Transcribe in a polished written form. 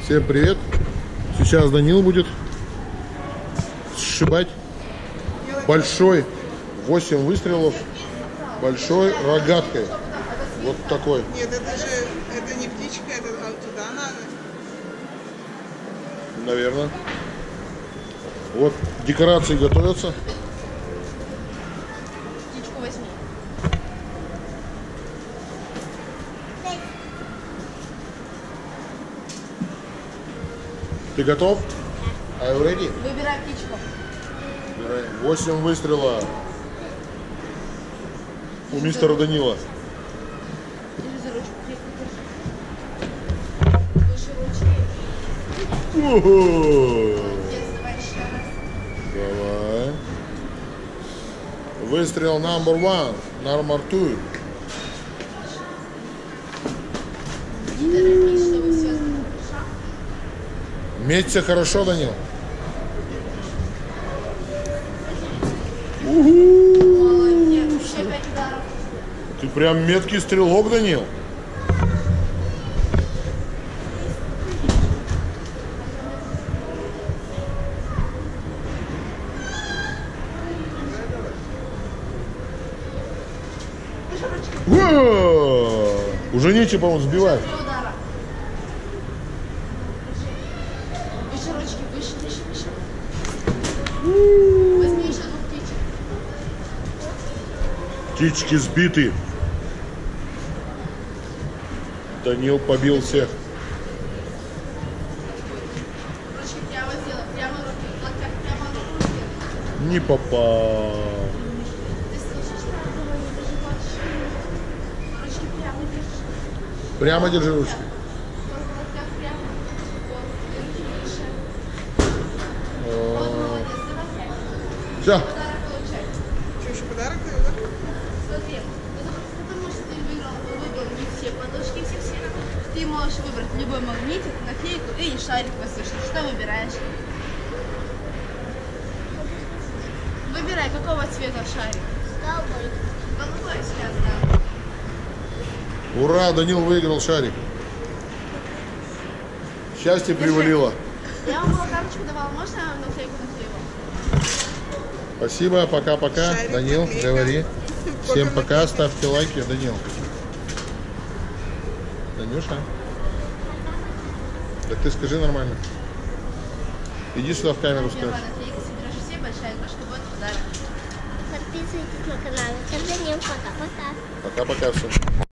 Всем привет! Сейчас Данил будет сшибать большой, 8 выстрелов большой рогаткой. Вот такой. Нет, это не птичка, это туда надо. Наверное. Вот декорации готовятся. Птичку возьми. Ты готов? Are you ready? Выбирай птичку. 8 выстрела у мистера Данила. Держи за ручку. Выше ручки. Ого! Молодец, давай еще раз. Давай. Выстрел number 1, number 2. Не торопись, чтобы все хорошо. Меться хорошо, Данил. Молодец. Еще 5 ударов. Ты прям меткий стрелок, Данил. Выше ручки. Во! Уже нечего, по-моему, сбивать. 3 удара. Выше ручки, выше. Возьми еще 2 птичек. Птички сбиты. Данил побил всех. Ручки прямо сделай, прямо руки. В локтях прямо руки. Не попал. Ты слышишь, что я говорю? Ты же хочешь. Ручки прямо держи. Прямо держи ручки. Вот в локтях прямо. Вот, и руки выше. Вот, молодец, давай. Все. Подарок получай. Что, еще подарок даю, да? Смотри, потому что ты выбрал не все подушки, все. Ты можешь выбрать любой магнитик, наклейку или шарик воздушный. Что выбираешь? Выбирай, какого цвета шарик? Голубой. Голубой сейчас, да. Ура, Данил выиграл шарик. Счастье привалило. Я вам была карточку давала, можно я вам наклейку наклеила? Спасибо, пока-пока. Шарик, Данил, наклейка. говори. Всем Пока пока, ставьте лайки. Данил. Данюша. Так ты скажи нормально. Иди сюда в камеру скажи. Первая наклейка, собираешь все, большая игрушка будет в подарок. Подписывайтесь на канал. Это Данил. Пока-пока. Пока-пока всем.